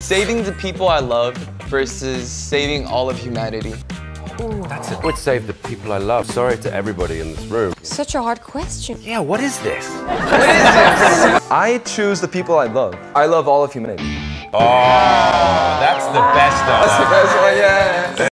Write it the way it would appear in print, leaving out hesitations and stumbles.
Saving the people I love versus saving all of humanity. Ooh, that's it. I would save the people I love. Sorry to everybody in this room. Such a hard question. Yeah, what is this? What is this? I choose the people I love. I love all of humanity. Oh, that's the best of. That's the best one, yeah.